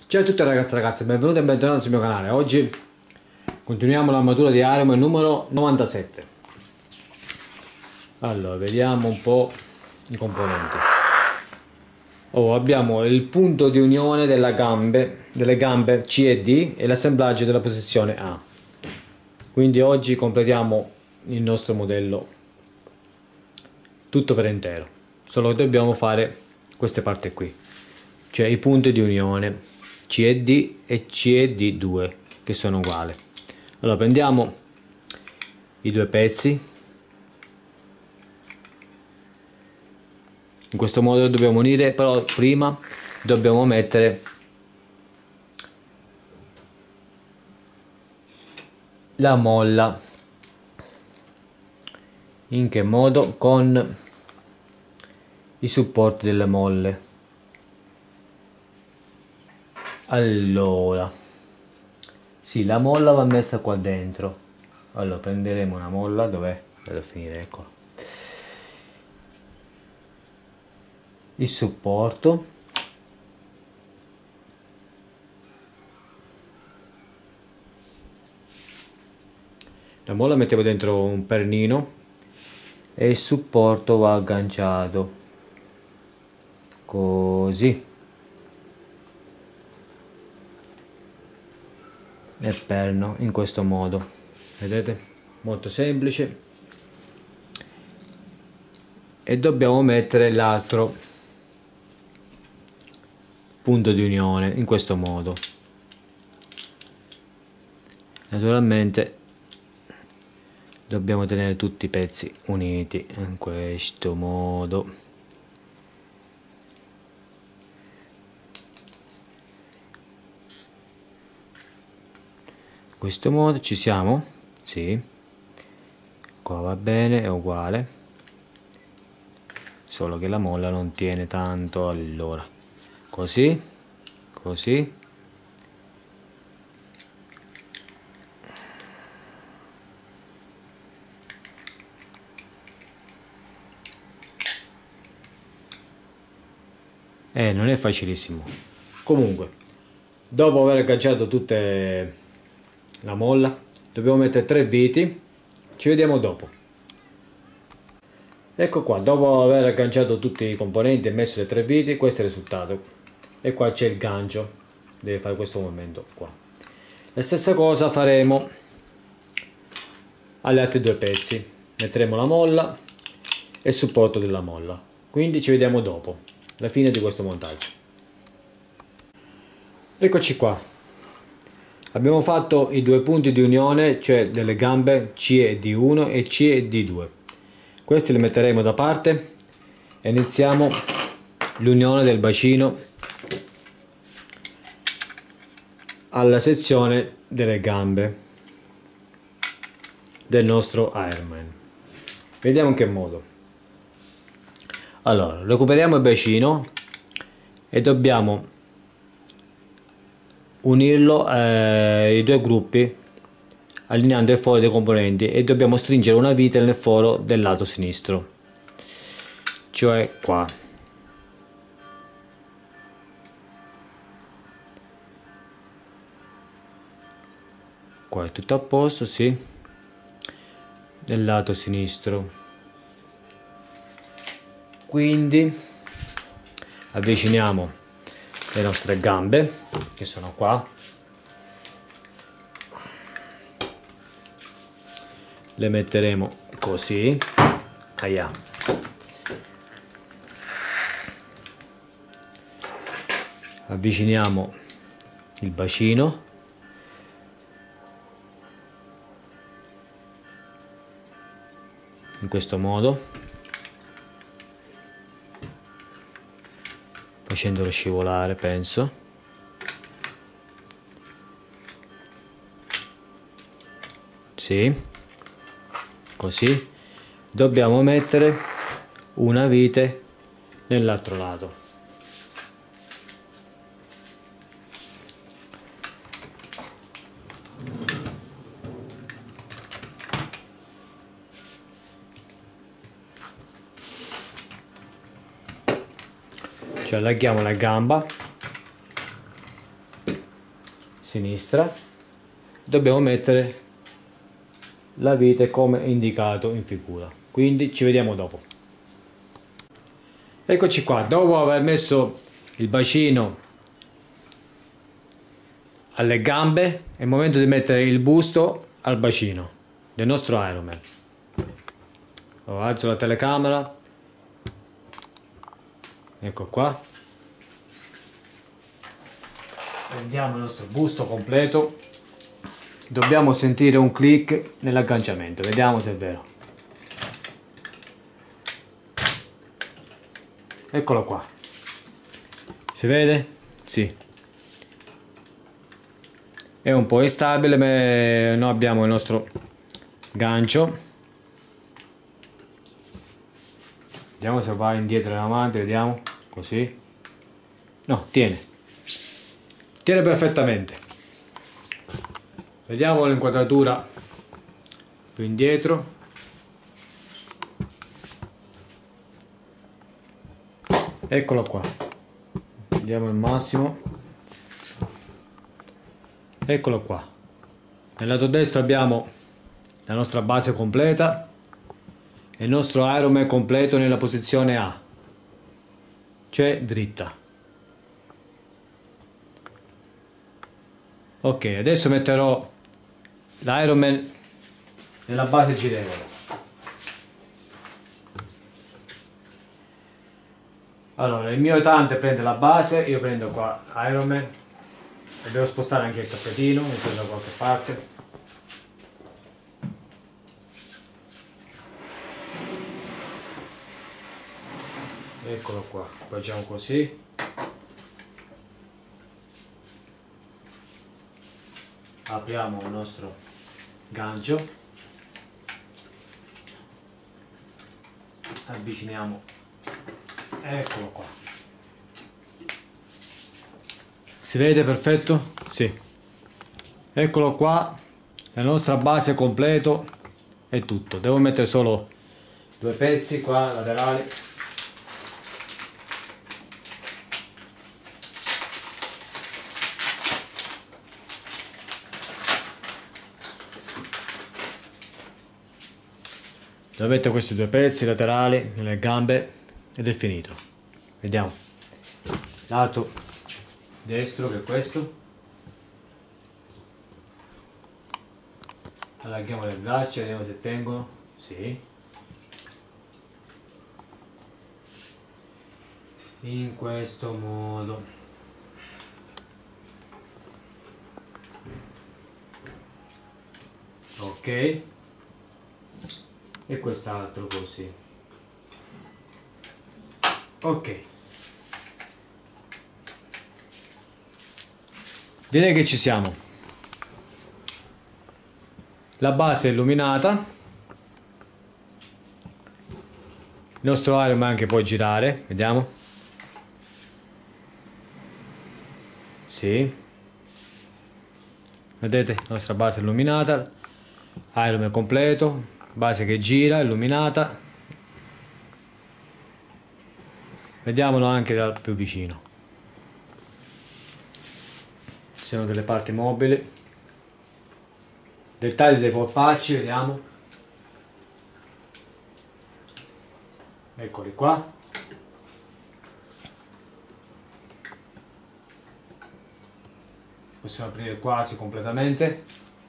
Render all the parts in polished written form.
Ciao a tutti ragazzi e ragazze, benvenuti e bentornati sul mio canale. Oggi continuiamo l'armatura di Iron Man numero 97. Allora, vediamo un po' i componenti. Abbiamo il punto di unione delle gambe C e D e l'assemblaggio della posizione A. Quindi oggi completiamo il nostro modello tutto per intero. Solo che dobbiamo fare queste parti qui, cioè i punti di unione CD e CD2 che sono uguali. Allora prendiamo i due pezzi, in questo modo dobbiamo unire, però prima dobbiamo mettere la molla. In che modo? Con i supporti delle molle. Allora sì, la molla va messa qua dentro. Allora prenderemo una molla, dov'è? Devo finire, eccola. Il supporto, la molla mettiamo dentro un pernino e il supporto va agganciato così nel perno, in questo modo, vedete, molto semplice. E dobbiamo mettere l'altro punto di unione in questo modo. Naturalmente dobbiamo tenere tutti i pezzi uniti in questo modo. In questo modo ci siamo? Sì, qua va bene, è uguale, solo che la molla non tiene tanto. Allora così, così, non è facilissimo. Comunque, dopo aver agganciato tutte la molla, dobbiamo mettere 3 viti. Ci vediamo dopo. Ecco qua, dopo aver agganciato tutti i componenti e messo le 3 viti, questo è il risultato. E qua c'è il gancio, deve fare questo movimento qua. La stessa cosa faremo agli altri due pezzi, metteremo la molla e il supporto della molla. Quindi ci vediamo dopo, alla fine di questo montaggio. Eccoci qua, abbiamo fatto i due punti di unione, cioè delle gambe C e D1 e C e D2. Questi li metteremo da parte e iniziamo l'unione del bacino alla sezione delle gambe del nostro Iron Man. Vediamo in che modo. Allora, recuperiamo il bacino e dobbiamo unirlo i due gruppi allineando il foro dei componenti, e dobbiamo stringere una vite nel foro del lato sinistro, cioè qua. Qua è tutto a posto, sì, del lato sinistro. Quindi avviciniamo le nostre gambe che sono qua, le metteremo così, ahia. Avviciniamo il bacino, in questo modo, facendolo scivolare, penso. Sì, così. Dobbiamo mettere una vite nell'altro lato. Cioè allarghiamo la gamba sinistra, dobbiamo mettere la vite come indicato in figura. Quindi ci vediamo dopo. Eccoci qua, dopo aver messo il bacino alle gambe è il momento di mettere il busto al bacino del nostro Ironman. Alzo la telecamera, ecco qua, prendiamo il nostro busto completo, dobbiamo sentire un click nell'agganciamento, vediamo se è vero. Eccolo qua, si vede? Sì, è un po' instabile, ma noi abbiamo il nostro gancio. Vediamo se va indietro e avanti, vediamo, così. No, tiene perfettamente. Vediamo l'inquadratura più indietro. Eccolo qua, vediamo il massimo. Eccolo qua, nel lato destro abbiamo la nostra base completa e il nostro Ironman completo nella posizione A, cioè dritta. Ok, adesso metterò l'Ironman nella base girevole. Allora, il mio aiutante prende la base, io prendo qua Ironman e devo spostare anche il tappetino, metterlo da qualche parte. Eccolo qua, facciamo così. Apriamo il nostro gancio, avviciniamo, eccolo qua. Si vede perfetto? Sì. Eccolo qua, la nostra base completo è tutto. Devo mettere solo due pezzi qua laterali. Devo mettere questi due pezzi laterali nelle gambe ed è finito. Vediamo. Lato destro, che è questo. Allarghiamo le braccia, vediamo se tengono. Sì. In questo modo. Ok. E quest'altro così. Ok, direi che ci siamo. La base è illuminata, il nostro Ironman anche può girare, vediamo. Sì, vedete, la nostra base è illuminata, Ironman completo, base che gira, illuminata. Vediamolo anche dal più vicino. Ci sono delle parti mobili, dettagli dei polpacci, vediamo. Eccoli qua. Possiamo aprire quasi completamente.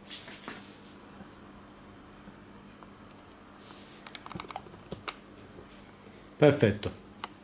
Perfetto.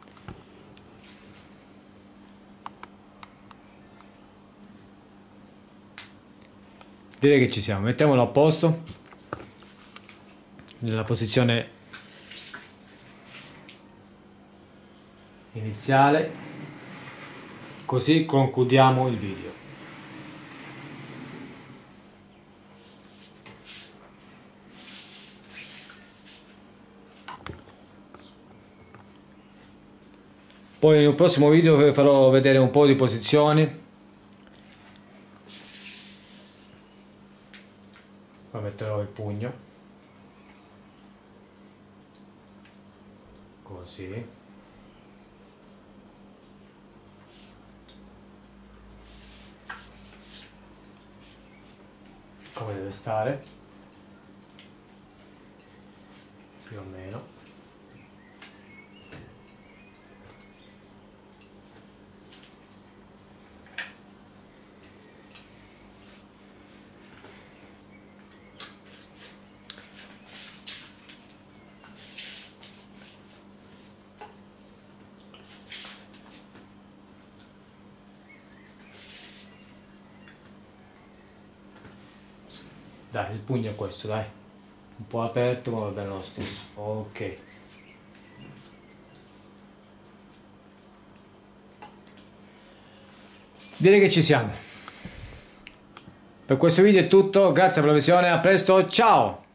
Direi che ci siamo. Mettiamolo a posto nella posizione iniziale, così concludiamo il video. Poi nel prossimo video vi farò vedere un po' di posizioni. Poi metterò il pugno così. come deve stare, più o meno. Dai, il pugno è questo, dai. Un po' aperto, ma va bene lo stesso. Ok. Direi che ci siamo. Per questo video è tutto, grazie per la visione, a presto, ciao!